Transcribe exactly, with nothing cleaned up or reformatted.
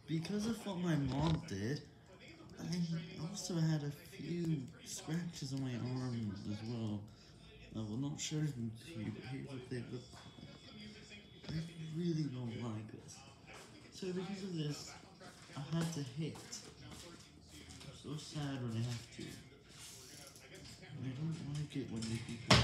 Because of what my mom did, I also had a few scratches on my arms as well. I will not show them to you, but here's what they look like. I really don't like this. So because of this, I had to hit. I'm so sad when I have to. I don't like it when they people